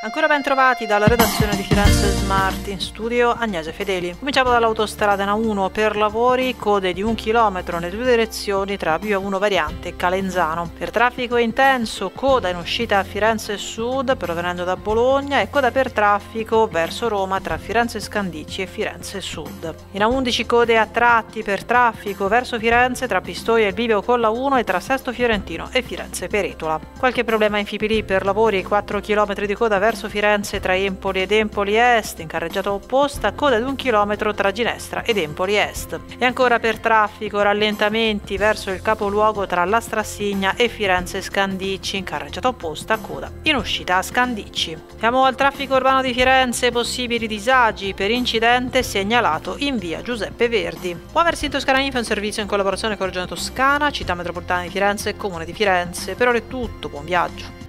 Ancora ben trovati dalla redazione di Firenze Smart, in studio Agnese Fedeli. Cominciamo dall'autostrada A1 per lavori, code di 1 chilometro nelle due direzioni tra Via 1 variante e Calenzano. Per traffico intenso, coda in uscita a Firenze Sud provenendo da Bologna e coda per traffico verso Roma tra Firenze Scandicci e Firenze Sud. In A11 code a tratti per traffico verso Firenze tra Pistoia e il bivio con la 1 e tra Sesto Fiorentino e Firenze Peretola. Qualche problema in Fipili per lavori, 4 km di coda verso Firenze tra Empoli ed Empoli Est, in carreggiata opposta, coda di 1 chilometro tra Ginestra ed Empoli Est. E ancora per traffico, rallentamenti verso il capoluogo tra La Strassigna e Firenze Scandicci, in carreggiata opposta, coda in uscita a Scandicci. Siamo al traffico urbano di Firenze, possibili disagi per incidente segnalato in via Giuseppe Verdi. Può aversi in Toscana Info, un servizio in collaborazione con Regione Toscana, Città Metropolitana di Firenze e Comune di Firenze. Per ora è tutto, buon viaggio.